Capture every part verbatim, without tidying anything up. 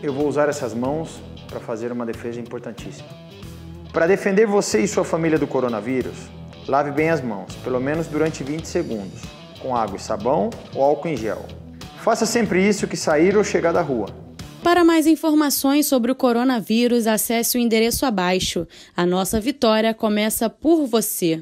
eu vou usar essas mãos para fazer uma defesa importantíssima. Para defender você e sua família do coronavírus, lave bem as mãos, pelo menos durante vinte segundos, com água e sabão ou álcool em gel. Faça sempre isso que sair ou chegar da rua. Para mais informações sobre o coronavírus, acesse o endereço abaixo. A nossa vitória começa por você.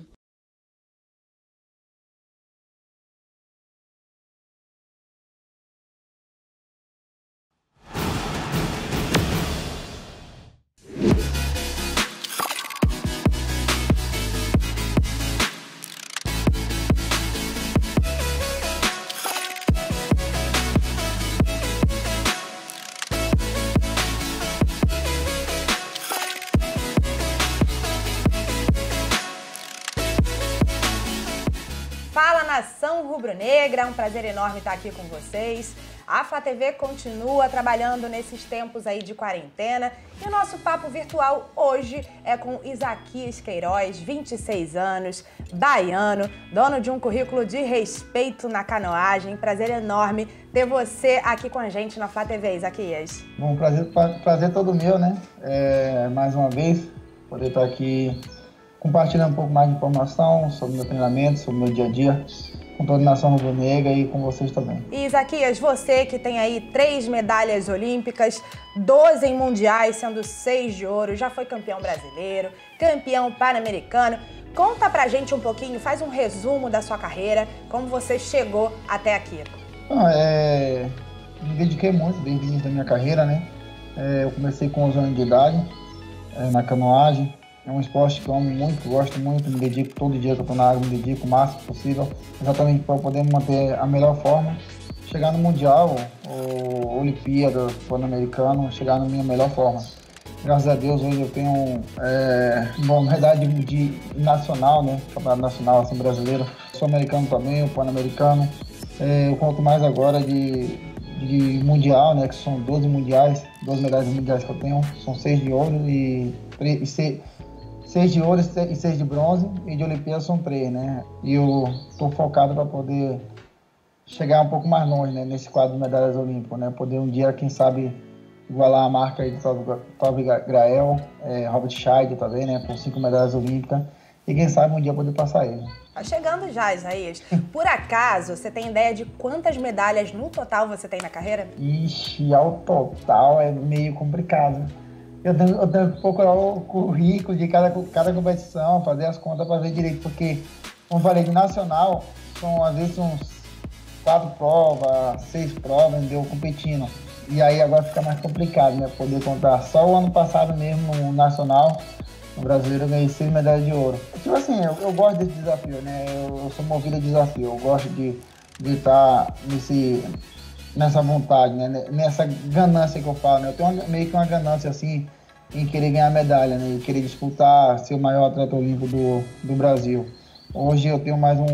Fala, nação rubro-negra, é um prazer enorme estar aqui com vocês. A Flá T V continua trabalhando nesses tempos aí de quarentena e o nosso papo virtual hoje é com Isaquias Queiroz, vinte e seis anos, baiano, dono de um currículo de respeito na canoagem. Prazer enorme ter você aqui com a gente na Flá T V, Isaquias. Bom, prazer, prazer todo meu, né? É, mais uma vez, poder estar aqui compartilhando um pouco mais de informação sobre meu treinamento, sobre meu dia a dia, com toda a nação rubro-negra e com vocês também. E Isaquias, você que tem aí três medalhas olímpicas, doze em mundiais, sendo seis de ouro, já foi campeão brasileiro, campeão pan-americano. Conta pra gente um pouquinho, faz um resumo da sua carreira, como você chegou até aqui. Ah, é, me dediquei muito desde o início da minha carreira, né? É, eu comecei com onze anos de idade, é, na canoagem. É um esporte que eu amo muito, gosto muito, me dedico todo dia que eu estou na água, me dedico o máximo possível, exatamente para poder manter a melhor forma, chegar no Mundial, ou Olimpíada, Pan-Americano, chegar na minha melhor forma. Graças a Deus, hoje eu tenho é, uma medalha de, de nacional, né, campeonato nacional assim, brasileiro, sou americano também, o Pan-Americano. É, eu conto mais agora de, de Mundial, né, que são doze mundiais, doze medalhas mundiais que eu tenho, são seis de ouro e, e seis... Seis de ouro e seis de bronze, e de Olimpíada são três, né? E eu estou focado para poder chegar um pouco mais longe, né? Nesse quadro de medalhas olímpicas, né? Poder um dia, quem sabe, igualar a marca aí de Toby Grael, é, Robert Scheid também, né? Com cinco medalhas olímpicas. E quem sabe um dia poder passar ele. Tá chegando já, Isaías. Por acaso, você tem ideia de quantas medalhas no total você tem na carreira? Ixi, ao total é meio complicado. Eu tenho, eu tenho que procurar o currículo de cada, cada competição, fazer as contas para ver direito, porque, como eu falei, de nacional, são às vezes uns quatro provas, seis provas, entendeu? Competindo. E aí agora fica mais complicado, né? Poder contar. Só o ano passado mesmo, no nacional, no brasileiro, eu ganhei seis medalhas de ouro. Tipo assim, eu, eu gosto desse desafio, né? Eu, eu sou movido a desafio, eu gosto de, de estar nesse... nessa vontade, né? Nessa ganância que eu falo, né? Eu tenho uma, meio que uma ganância, assim, em querer ganhar medalha, né? Em querer disputar, ser o maior atleta olímpico do, do Brasil. Hoje eu tenho mais um,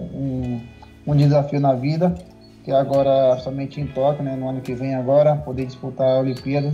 um, um desafio na vida, que é agora somente em Tóquio, né? No ano que vem agora, poder disputar a Olimpíada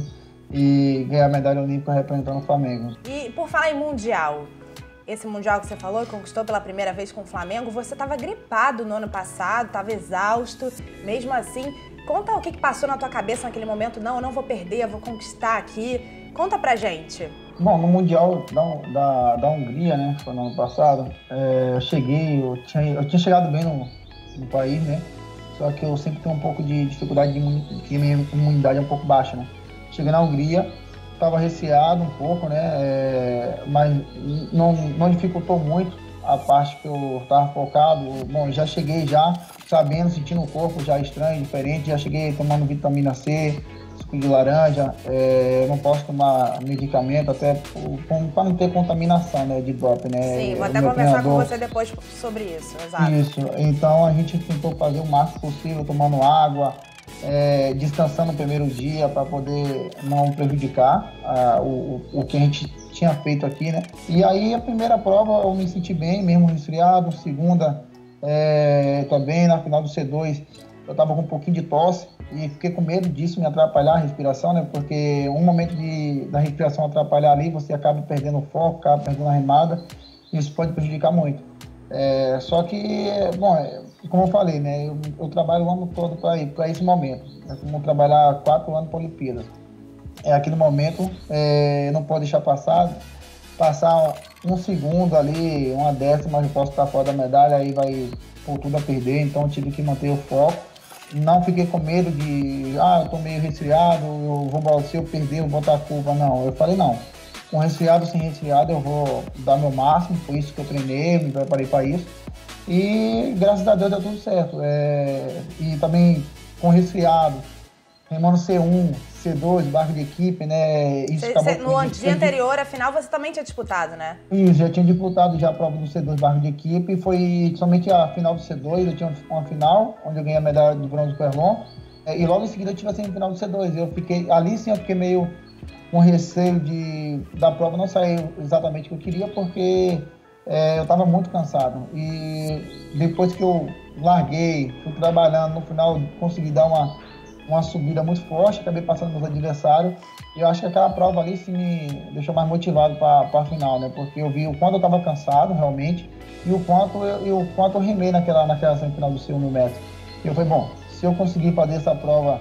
e ganhar a medalha olímpica representando o Flamengo. E por falar em Mundial, esse Mundial que você falou, que conquistou pela primeira vez com o Flamengo, você estava gripado no ano passado, estava exausto, mesmo assim. Conta o que passou na tua cabeça naquele momento. Não, eu não vou perder, eu vou conquistar aqui. Conta pra gente. Bom, no Mundial da, da, da Hungria, né, foi no ano passado, é, eu cheguei, eu tinha, eu tinha chegado bem no, no país, né, só que eu sempre tenho um pouco de dificuldade de imunidade, que minha imunidade é um pouco baixa, né. Cheguei na Hungria, estava receado um pouco, né, é, mas não, não dificultou muito a parte que eu estava focado. Bom, já cheguei já sabendo, sentindo o corpo já estranho, diferente, já cheguei tomando vitamina C, suco de laranja, é, não posso tomar medicamento até para não ter contaminação, né, de doping, né. Sim, vou até conversar com você depois sobre isso, exato. Isso, então a gente tentou fazer o máximo possível, tomando água, é, descansando no primeiro dia para poder não prejudicar ah, o, o que a gente tinha feito aqui, né. E aí a primeira prova eu me senti bem, mesmo resfriado, segunda é, também, na final do C dois eu estava com um pouquinho de tosse e fiquei com medo disso me atrapalhar a respiração, né, porque um momento de, da respiração atrapalhar ali, você acaba perdendo o foco, acaba perdendo a remada, e isso pode prejudicar muito. É, só que, bom, como eu falei, né, eu, eu trabalho o ano todo para esse momento, é como trabalhar quatro anos para a Olimpíada. é aquele momento, é, não pode deixar passar, passar um segundo ali, uma décima, eu posso estar fora da medalha, aí vai por tudo a perder, então eu tive que manter o foco. Não fiquei com medo de, ah, eu tô meio resfriado, eu vou, se eu perder, eu vou botar a culpa, não. Eu falei, não, com resfriado ou sem resfriado, eu vou dar meu máximo, foi isso que eu treinei, me preparei para isso. E graças a Deus deu tudo certo. É, e também com resfriado, remando C um, C dois, barco de equipe, né? Isso cê, cê, no dia anterior, afinal, você também tinha disputado, né? Isso, já tinha disputado já a prova do C dois, barco de equipe. Foi somente a final do C dois, eu tinha uma final, onde eu ganhei a medalha de bronze com o Erlon. E logo em seguida eu tive a semifinal do C dois. Eu fiquei, ali sim eu fiquei meio com receio de, da prova não sair exatamente o que eu queria, porque é, eu estava muito cansado. E depois que eu larguei, fui trabalhando, no final consegui dar uma, uma subida muito forte, acabei passando meus adversários. E eu acho que aquela prova ali sim me deixou mais motivado para a final, né? Porque eu vi o quanto eu estava cansado realmente e o quanto eu, e o quanto eu remei naquela, naquela semifinal do cem mil metros. E eu falei, bom, se eu conseguir fazer essa prova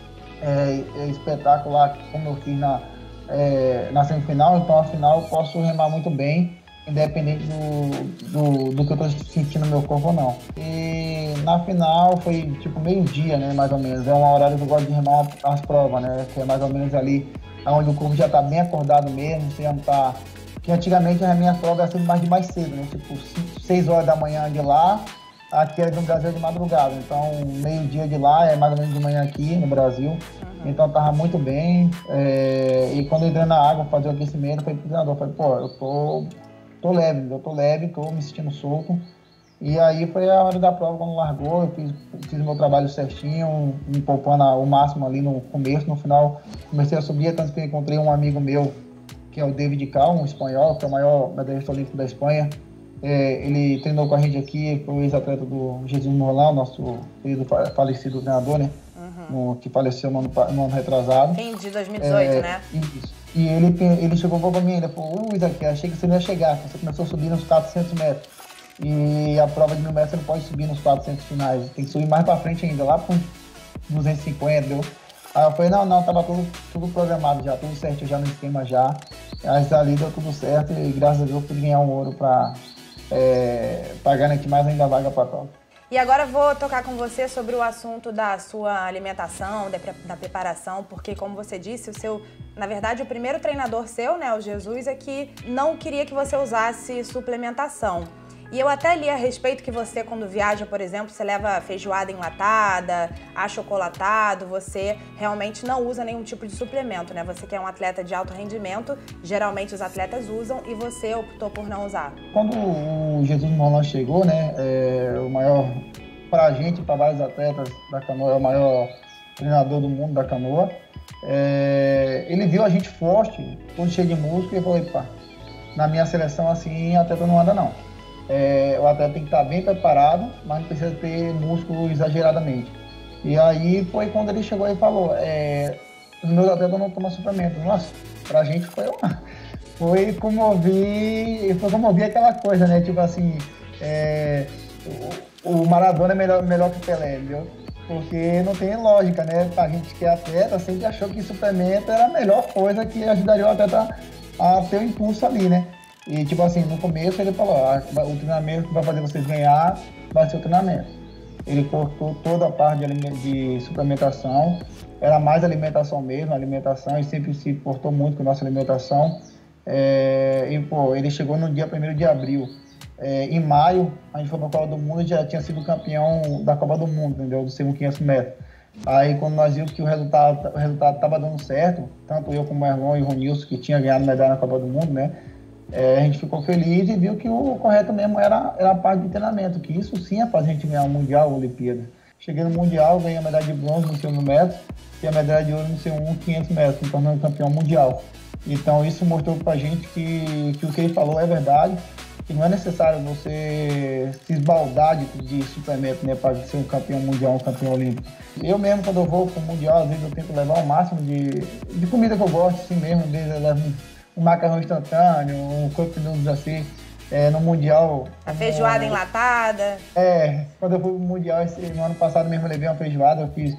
é, é, espetacular como eu fiz na, é, na semifinal, então a final eu posso remar muito bem, independente do, do, do que eu estou sentindo no meu corpo ou não. E na final foi tipo meio-dia, né, mais ou menos. É um horário que eu gosto de remar as provas, né, que é mais ou menos ali onde o corpo já está bem acordado mesmo, você já não tá... Que antigamente a minha prova era sempre mais de mais cedo, né, tipo seis horas da manhã de lá, aqui era no Brasil de madrugada, então meio-dia de lá é mais ou menos de manhã aqui no Brasil. Uhum. Então eu tava muito bem, é... e quando eu entrei na água fazer o aquecimento, eu falei pro treinador, falei, pô, eu tô... Tô leve, eu tô leve, tô me sentindo solto. E aí foi a hora da prova, quando largou, eu fiz, fiz o meu trabalho certinho, me poupando o máximo ali no começo. No final, comecei a subir, tanto que eu encontrei um amigo meu, que é o David Cal, um espanhol, que é o maior medalhista olímpico da Espanha. É, ele treinou com a gente aqui, foi o ex-atleta do Jesus Morlan, nosso querido falecido treinador, né? Uhum. No, que faleceu no ano, no ano retrasado. Fim de dois mil e dezoito, é, né? Isso. E ele, ele chegou para mim, ele falou, Luiz, aqui, achei que você não ia chegar, você começou a subir nos quatrocentos metros. E a prova de mil metros você não pode subir nos quatrocentos finais, tem que subir mais para frente ainda, lá para duzentos e cinquenta, entendeu? Aí eu falei, não, não, tava tudo, tudo programado já, tudo certo já no esquema já. Aí ali deu tudo certo e graças a Deus eu pude ganhar um ouro para é, garantir mais ainda a vaga para a prova. E agora vou tocar com você sobre o assunto da sua alimentação, da, da preparação, porque como você disse, o seu, na verdade, o primeiro treinador seu, né, o Jesus, é que não queria que você usasse suplementação. E eu até li a respeito que você, quando viaja, por exemplo, você leva feijoada enlatada, achocolatado, você realmente não usa nenhum tipo de suplemento, né? Você que é um atleta de alto rendimento, geralmente os atletas usam e você optou por não usar. Quando o Jesus Morlan chegou, né, é, o maior, pra gente, para vários atletas da canoa, é o maior treinador do mundo da canoa, é, ele viu a gente forte, todo cheio de músculo e falou, pá, na minha seleção assim, atleta não anda não. É, o atleta tem que estar bem preparado, mas não precisa ter músculo exageradamente. E aí foi quando ele chegou e falou, é, os meus atletas não tomam suplemento. Nossa, pra gente foi uma... Foi como ouvir, foi como ouvir aquela coisa, né? Tipo assim, é, o, o Maradona é melhor, melhor que o Pelé, entendeu? Porque não tem lógica, né? A gente que é atleta sempre achou que suplemento era a melhor coisa que ajudaria o atleta a ter o impulso ali, né? E, tipo assim, no começo ele falou, ah, o treinamento que vai fazer vocês ganhar vai ser o treinamento. Ele cortou toda a parte de, de suplementação, era mais alimentação mesmo, alimentação, e sempre se importou muito com a nossa alimentação. É, e, pô, ele chegou no dia primeiro de abril. É, em maio, a gente foi para a Copa do Mundo e já tinha sido campeão da Copa do Mundo, entendeu? Do cem quinhentos metros. Aí, quando nós vimos que o resultado o resultado estava dando certo, tanto eu como o Erlon e o Ronilson, que tinha ganhado medalha na Copa do Mundo, né? É, a gente ficou feliz e viu que o correto mesmo era, era a parte de treinamento, que isso sim é para a gente ganhar o Mundial, a Olimpíada. Cheguei no Mundial, ganhei a medalha de bronze no cem metros e a medalha de ouro no cem um, quinhentos metros, me tornando campeão mundial. Então isso mostrou para a gente que, que o que ele falou é verdade, que não é necessário você se esbaldar de, de suplemento, né, para ser um campeão mundial, um campeão olímpico. Eu mesmo, quando eu vou para o Mundial, às vezes eu tento levar o máximo de, de comida que eu gosto, assim mesmo, às vezes eu levo um macarrão instantâneo, um cup noodles assim, é, no Mundial. A feijoada é, enlatada. É, quando eu fui pro Mundial, esse, no ano passado mesmo eu levei uma feijoada, eu fiz,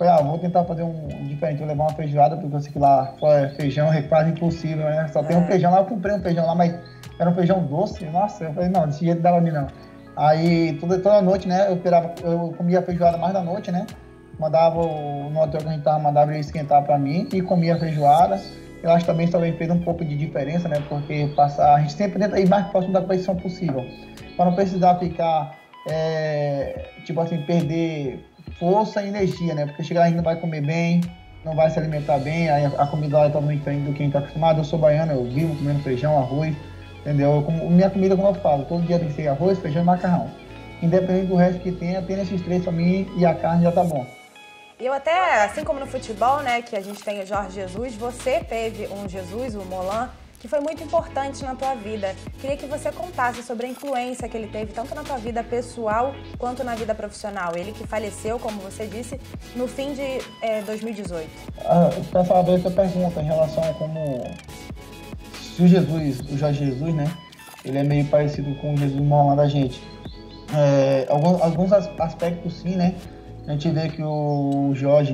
falei, ah, vou tentar fazer um diferente, vou levar uma feijoada, porque eu sei que lá feijão é quase impossível, né? Só tem um feijão lá, eu comprei um feijão lá, mas era um feijão doce, nossa, eu falei, não, desse jeito dava pra mim não. Aí toda, toda noite, né, eu, esperava, eu comia a feijoada mais da noite, né? Mandava o, no hotel que a gente tava, mandava ele esquentar pra mim e comia a feijoada. Eu acho que também isso também fez um pouco de diferença, né? Porque passar, a gente sempre tenta ir mais próximo da perfeição possível, para não precisar ficar, é, tipo assim, perder força e energia, né? Porque chegar a gente não vai comer bem, não vai se alimentar bem, aí a comida lá é totalmente diferente do que a gente está acostumado. Eu sou baiano, eu vivo comendo feijão, arroz, entendeu? Eu, como, minha comida, como eu falo, todo dia tem que ser arroz, feijão e macarrão. Independente do resto que tenha, tem esses três pra mim e a carne já tá bom. E eu até, assim como no futebol, né, que a gente tem o Jorge Jesus, você teve um Jesus, o Molan, que foi muito importante na tua vida. Queria que você contasse sobre a influência que ele teve, tanto na tua vida pessoal quanto na vida profissional. Ele que faleceu, como você disse, no fim de é, dois mil e dezoito. Ah, para saber essa pergunta em relação a como... Se o Jesus, o Jorge Jesus, né, ele é meio parecido com o Jesus Molan da gente. É, alguns, alguns aspectos sim, né? A gente vê que o Jorge,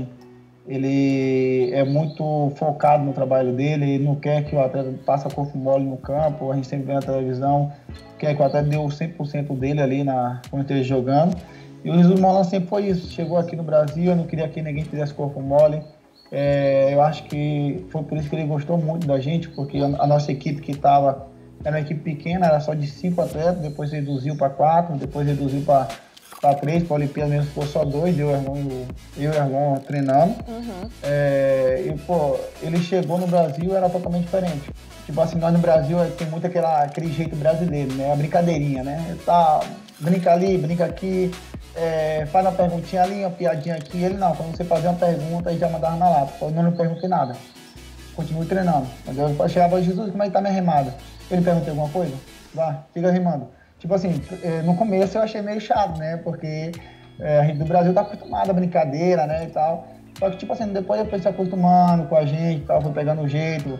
ele é muito focado no trabalho dele, ele não quer que o atleta passe corpo mole no campo, a gente sempre vê na televisão, quer que o atleta dê o cem por cento dele ali na, quando esteja jogando. E o Jesus Molan sempre foi isso, chegou aqui no Brasil, eu não queria que ninguém fizesse corpo mole. É, eu acho que foi por isso que ele gostou muito da gente, porque a, a nossa equipe que estava, era uma equipe pequena, era só de cinco atletas, depois reduziu para quatro, depois reduziu para para três, para a Olimpíada mesmo ficou só dois, eu e o Erlon, eu e o Erlon treinando. Uhum. É, e, pô, ele chegou no Brasil, era totalmente diferente. Tipo assim, nós no Brasil tem muito aquela, aquele jeito brasileiro, né? A brincadeirinha, né? Tá, brinca ali, brinca aqui, é, faz uma perguntinha ali, uma piadinha aqui. Ele não, quando você fazia uma pergunta, ele já mandava na lata. Eu não lhe perguntei nada. Continue treinando. Entendeu? Eu chegava, Jesus, como é que tá minha remada? Ele perguntou alguma coisa? Vá, fica rimando. Tipo assim, no começo eu achei meio chato, né? Porque é, a gente do Brasil tá acostumado a brincadeira, né? E tal. Só que, tipo assim, depois eu fui se acostumando com a gente e tal, foi pegando o jeito.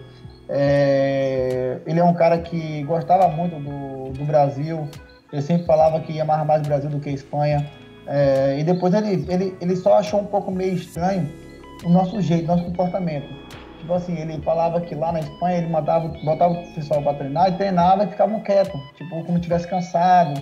É, ele é um cara que gostava muito do, do Brasil. Ele sempre falava que ia mais mais o Brasil do que a Espanha. É, e depois ele, ele, ele só achou um pouco meio estranho o nosso jeito, o nosso comportamento. Tipo assim, ele falava que lá na Espanha ele mandava, botava o pessoal para treinar e treinava e ficavam quietos, tipo como tivesse cansado,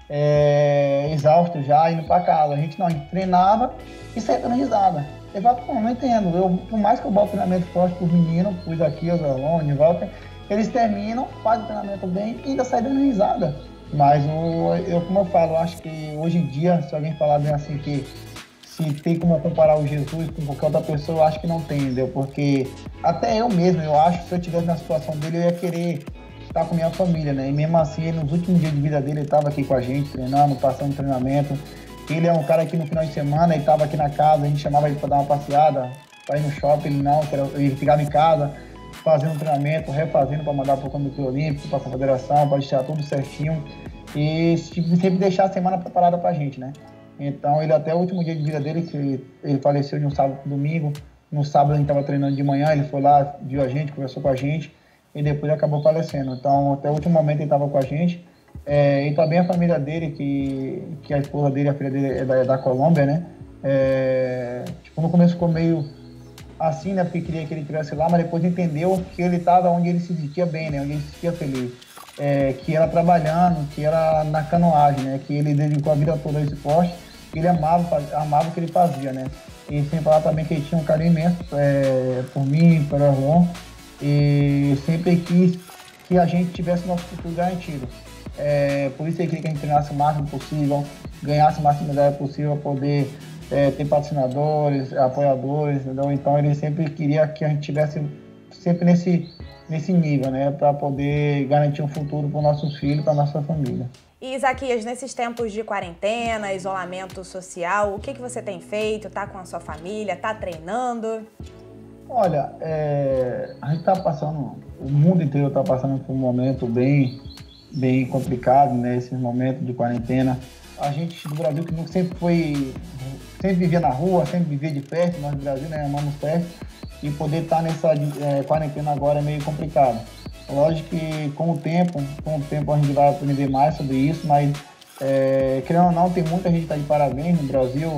é, exausto já, indo para casa. A gente não, a gente treinava e saía dando risada. Ele falava, pô, não entendo, eu, por mais que eu bote treinamento forte para os meninos, pus aqui, os alunos, de volta, eles terminam, fazem o treinamento bem e ainda saem dando risada. Mas o, eu, como eu falo, acho que hoje em dia, se alguém falar bem assim que se tem como comparar o Jesus com qualquer outra pessoa, eu acho que não tem, entendeu? Porque até eu mesmo, eu acho que se eu estivesse na situação dele, eu ia querer estar com minha família, né? E mesmo assim, ele, nos últimos dias de vida dele, ele estava aqui com a gente, treinando, passando treinamento. Ele é um cara que no final de semana, ele estava aqui na casa, a gente chamava ele para dar uma passeada, para ir no shopping, ele não, ele ficava em casa, fazendo treinamento, refazendo para mandar para o Comitê Olímpico, para a Confederação, para deixar tudo certinho. E sempre deixar a semana preparada para a gente, né? Então, ele até o último dia de vida dele, que ele faleceu de um sábado para domingo. No sábado a gente estava treinando de manhã, ele foi lá, viu a gente, conversou com a gente e depois acabou falecendo. Então, até o último momento ele estava com a gente. É, e também a família dele, que, que a esposa dele, a filha dele é da, é da Colômbia, né? É, tipo, no começo ficou meio assim, né? Porque queria que ele estivesse lá, mas depois entendeu que ele estava onde ele se sentia bem, né? Onde ele se sentia feliz. É, que era trabalhando, que era na canoagem, né? Que ele dedicou a vida toda a esse esporte. Ele amava, amava o que ele fazia, né? E sem falar também que ele tinha um carinho imenso é, por mim, pelo Erlon, e sempre quis que a gente tivesse nosso futuro garantido. É, por isso ele queria que a gente treinasse o máximo possível, ganhasse o máximo de medalha possível, poder é, ter patrocinadores, apoiadores, entendeu? Então ele sempre queria que a gente tivesse sempre nesse, nesse nível, né? Para poder garantir um futuro para os nossos filhos, para a nossa família. E, Isaquias, nesses tempos de quarentena, isolamento social, o que, que você tem feito? Tá com a sua família? Tá treinando? Olha, é, a gente tá passando, o mundo inteiro tá passando por um momento bem, bem complicado, né? Esses momentos de quarentena. A gente do Brasil que sempre foi, sempre vivia na rua, sempre vivia de perto, nós do Brasil, né? Amamos perto. E poder estar tá nessa é, quarentena agora é meio complicado. Lógico que com o tempo, com o tempo a gente vai aprender mais sobre isso, mas É, querendo ou não, tem muita gente que está de parabéns no Brasil.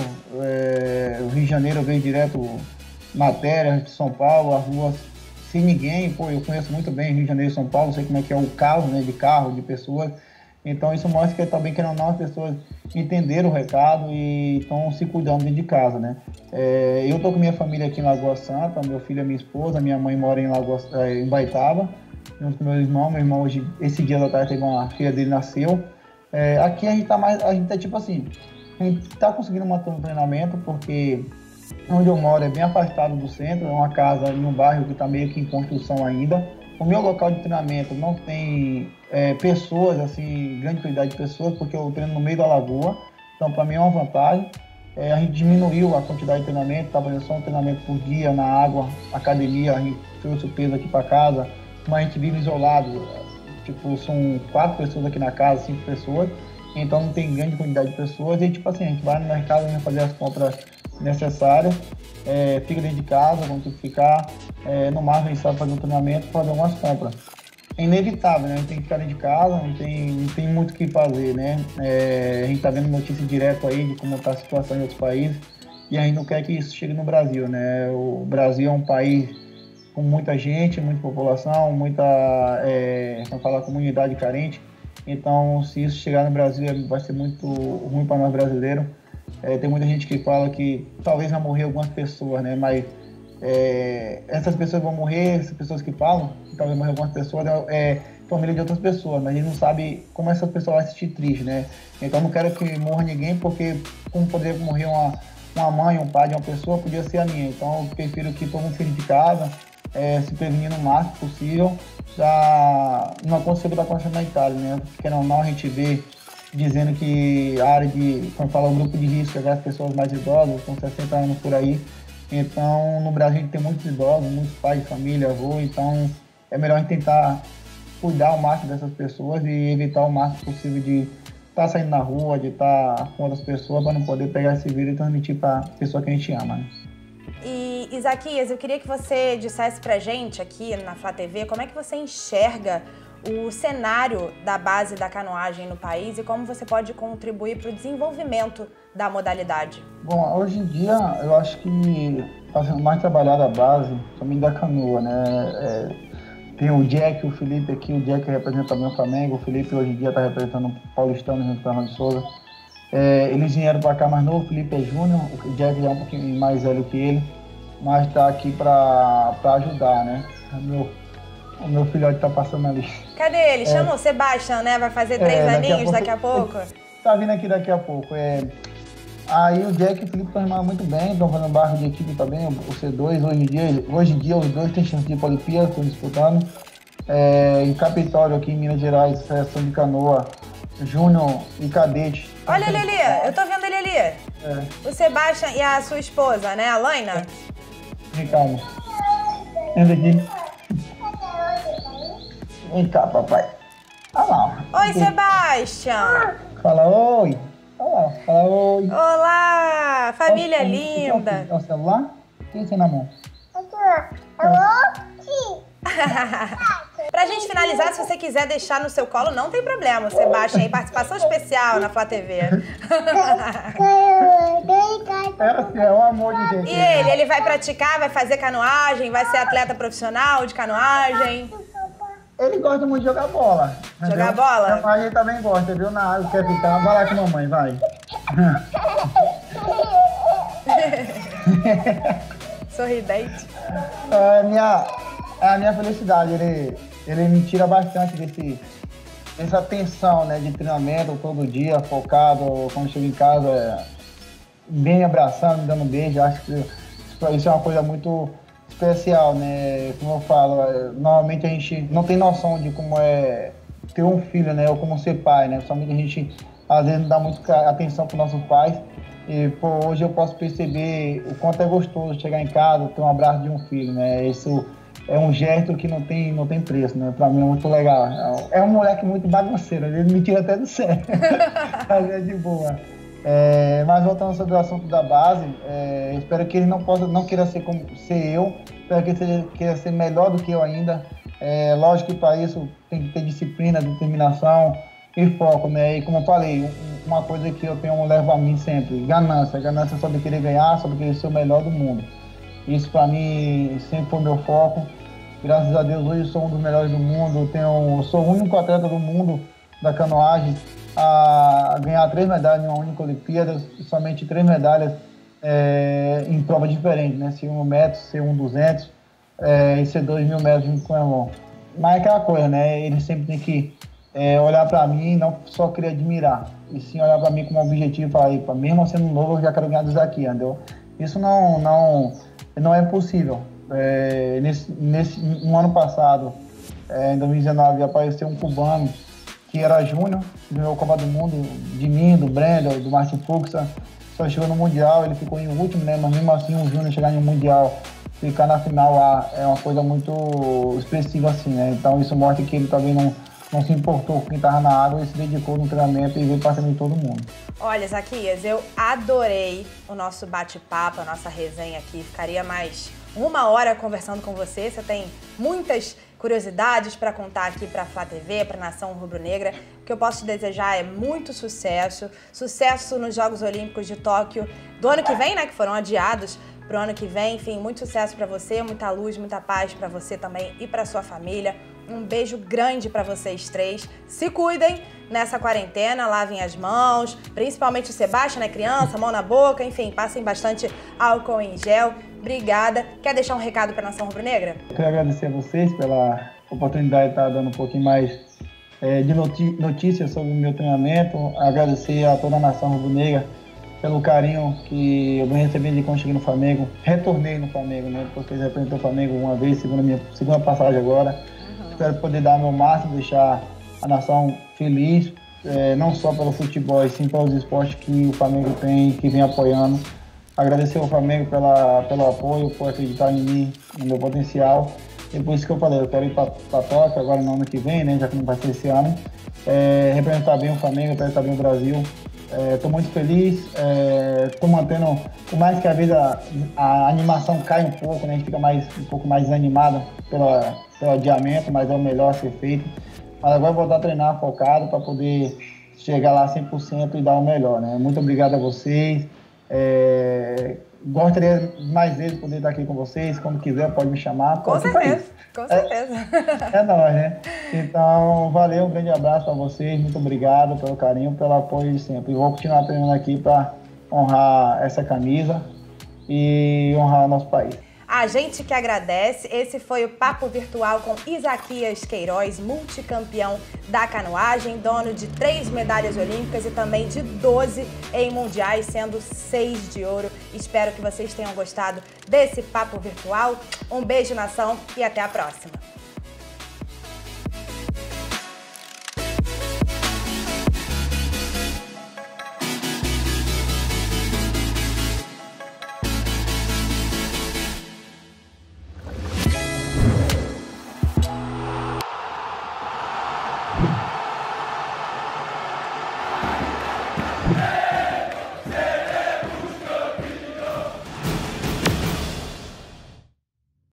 É, o Rio de Janeiro veio direto matéria de São Paulo, as ruas sem ninguém. Pô, eu conheço muito bem Rio de Janeiro e São Paulo, sei como é que é o caos, né, de carro, de pessoas. Então isso mostra que também, querendo ou não, as pessoas entenderam o recado e estão se cuidando dentro de casa, né? É, eu tô com minha família aqui em Lagoa Santa, meu filho e minha esposa, minha mãe mora em, Lagoa, em Baitaba, junto com meu irmão. Meu irmão hoje, esse dia da tarde, teve uma filha dele, nasceu. É, aqui a gente tá mais, a gente tá tipo assim, a gente tá conseguindo manter um treinamento porque onde eu moro é bem afastado do centro, é uma casa em um bairro que está meio que em construção ainda. O meu local de treinamento não tem é, pessoas, assim, grande quantidade de pessoas, porque eu treino no meio da lagoa, então para mim é uma vantagem. É, a gente diminuiu a quantidade de treinamento, estava fazendo só um treinamento por dia na água, academia, a gente trouxe o peso aqui para casa, mas a gente vive isolado, tipo, são quatro pessoas aqui na casa, cinco pessoas, então não tem grande quantidade de pessoas, e tipo assim, a gente vai no mercado, vai fazer as compras necessárias, é, fica dentro de casa, vamos ter que ficar, é, no máximo a gente sabe fazer um treinamento, fazer algumas compras. É inevitável, né? A gente tem que ficar dentro de casa, não tem, não tem muito o que fazer, né? É, a gente está vendo notícias direto aí de como está a situação em outros países e a gente não quer que isso chegue no Brasil, né? O Brasil é um país com muita gente, muita população, muita, é, vamos falar, comunidade carente. Então, se isso chegar no Brasil, vai ser muito ruim para nós brasileiros. É, tem muita gente que fala que talvez vai morrer algumas pessoas, né? Mas é, essas pessoas vão morrer, essas pessoas que falam que talvez morrer algumas pessoas, é família de outras pessoas, mas a gente não sabe como essas pessoas vão se sentir triste, né? Então, não quero que morra ninguém, porque como poderia morrer uma, uma mãe, um pai de uma pessoa, podia ser a minha. Então, eu prefiro que todo mundo fique de casa, é, se prevenindo o máximo possível, já não acontecer o que está acontecendo na Itália, né? Porque não, não a gente vê dizendo que a área de, quando fala o grupo de risco, é as pessoas mais idosas, com sessenta anos por aí. Então, no Brasil a gente tem muitos idosos, muitos pais de família, avô, então é melhor a gente tentar cuidar o máximo dessas pessoas e evitar o máximo possível de estar tá saindo na rua, de estar tá com outras pessoas para não poder pegar esse vírus e transmitir para a pessoa que a gente ama, né? E, Isaquias, eu queria que você dissesse pra gente aqui na Flá T V como é que você enxerga o cenário da base da canoagem no país e como você pode contribuir para o desenvolvimento da modalidade. Bom, hoje em dia eu acho que está sendo mais trabalhada a base também da canoa, né? É, tem o Jack, o Felipe aqui, o Jack representa também o Flamengo, o Felipe hoje em dia está representando o Paulistano junto com o Fernando de Souza. É, eles vieram para cá mais novo, o Felipe é júnior, o Jack é um pouquinho mais velho que ele, mas está aqui para ajudar, né? Meu, o meu filhote está passando ali. Cadê ele? Chama é, o Sebastian, né? Vai fazer três é, aninhos daqui a pouco. Daqui a pouco. Tá vindo aqui daqui a pouco. É... Aí o Jack e o Felipe estão armados muito bem, estão fazendo barco de equipe também, o C dois. Hoje em dia, hoje em dia os dois têm chance de ir para a Olimpíada, estão disputando. É, em Capitólio, aqui em Minas Gerais, seleção de canoa, júnior e cadete. Olha ele ali, eu tô vendo ele ali. É. O Sebastian e a sua esposa, né, a Laina? É. Ricardo. Entra aqui. Vem cá, papai. Olha lá. Oi, Sebastian. Fala oi. Olha lá, fala oi. Olá, família Olha, linda. É o celular? O que você na mão? Alô? Pra gente finalizar, se você quiser deixar no seu colo, não tem problema. O Sebastian aí, participação especial na Flá T V. É, é um amor de gente. E ele? Ele vai praticar, vai fazer canoagem, vai ser atleta profissional de canoagem? Ele gosta muito de jogar bola. Jogar entendeu? bola? A gente também gosta, viu? Na água, quer ficar? Vai lá com a mamãe, vai. Sorridente. É minha, é a minha felicidade. Ele, ele me tira bastante desse, dessa tensão, né, de treinamento todo dia, focado. Quando chego em casa, é, bem me abraçando, me dando um beijo. Acho que isso é uma coisa muito especial, né? Como eu falo, normalmente a gente não tem noção de como é ter um filho, né? Ou como ser pai, né? Somente a gente, às vezes, não dá muita atenção para os nossos pais. E, pô, hoje eu posso perceber o quanto é gostoso chegar em casa, ter um abraço de um filho, né? Isso é um gesto que não tem, não tem preço, né? Para mim é muito legal. É um moleque muito bagunceiro, ele me tira até do sério. Mas é de boa. É, mas voltando sobre o assunto da base, é, espero que ele não possa, não queira ser como ser eu, espero que ele queira ser melhor do que eu ainda. É, lógico que para isso tem que ter disciplina, determinação e foco, né? E como eu falei, uma coisa que eu tenho, levo a mim sempre, ganância. Ganância sobre querer ganhar, sobre querer ser o melhor do mundo. Isso para mim sempre foi meu foco. Graças a Deus hoje eu sou um dos melhores do mundo. Eu, tenho, eu sou o único atleta do mundo da canoagem a ganhar três medalhas em uma única Olimpíada, somente três medalhas é, em prova diferente, né? Ser um metro, ser um duzentos é, e ser dois mil metros junto com o irmão. Mas é aquela coisa, né? Ele sempre tem que é, olhar para mim e não só querer admirar, e sim olhar para mim como objetivo e falar, mesmo sendo novo, eu já quero ganhar disso aqui, entendeu? Isso não, não, não é possível. É, nesse, nesse, no ano passado, é, em dois mil e dezenove, apareceu um cubano que era júnior, ganhou a Copa do Mundo, de mim, do Brenda, do Martin Fuxa, só chegou no Mundial, ele ficou em último, né? Mas mesmo assim, um júnior chegar no Mundial, ficar na final lá, é uma coisa muito expressiva assim, né? Então isso mostra que ele também não, não se importou com quem estava na água, ele se dedicou no treinamento e veio passando em todo mundo. Olha, Zaquias, eu adorei o nosso bate-papo, a nossa resenha aqui. Ficaria mais uma hora conversando com você. Você tem muitas curiosidades para contar aqui para a Flá T V, para a Nação Rubro-Negra. O que eu posso te desejar é muito sucesso. Sucesso nos Jogos Olímpicos de Tóquio do ano que vem, né? Que foram adiados para o ano que vem. Enfim, muito sucesso para você, muita luz, muita paz para você também e para sua família. Um beijo grande para vocês três. Se cuidem nessa quarentena, lavem as mãos, principalmente o Sebastião, né, criança, mão na boca, enfim, passem bastante álcool em gel. Obrigada. Quer deixar um recado para a Nação Rubro-Negra? Eu quero agradecer a vocês pela oportunidade de estar dando um pouquinho mais é, de notícias sobre o meu treinamento. Agradecer a toda a Nação Rubro-Negra pelo carinho que eu venho recebendo de quando cheguei no Flamengo. Retornei no Flamengo, né? Porque já representou o Flamengo uma vez, segunda minha segunda passagem agora. Uhum. Espero poder dar o meu máximo, deixar a nação feliz, é, não só pelo futebol, e sim pelos esportes que o Flamengo tem, que vem apoiando. Agradecer ao Flamengo pela, pelo apoio, por acreditar em mim, no meu potencial. E por isso que eu falei, eu quero ir para Tóquio agora no ano que vem, né? Já que não vai ser esse ano. É, representar bem o Flamengo, representar bem o Brasil. Estou é, muito feliz, estou é, mantendo, por mais que às vezes a, a animação cai um pouco, né, a gente fica mais, um pouco mais desanimado pela, pelo adiamento, mas é o melhor a ser feito. Mas agora eu vou voltar a treinar focado para poder chegar lá cem por cento e dar o melhor, né? Muito obrigado a vocês. É, gostaria mais vezes de poder estar aqui com vocês, quando quiser pode me chamar. Com certeza, com certeza. É, é nóis, né? Então, valeu, um grande abraço para vocês, muito obrigado pelo carinho, pelo apoio de sempre. E vou continuar treinando aqui para honrar essa camisa e honrar o nosso país. A gente que agradece. Esse foi o Papo Virtual com Isaquias Queiroz, multicampeão da canoagem, dono de três medalhas olímpicas e também de doze em mundiais, sendo seis de ouro. Espero que vocês tenham gostado desse Papo Virtual. Um beijo, nação, e até a próxima.